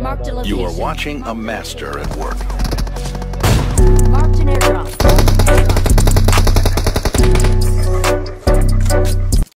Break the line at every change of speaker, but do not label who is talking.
Marked a location.
You are watching a master at work.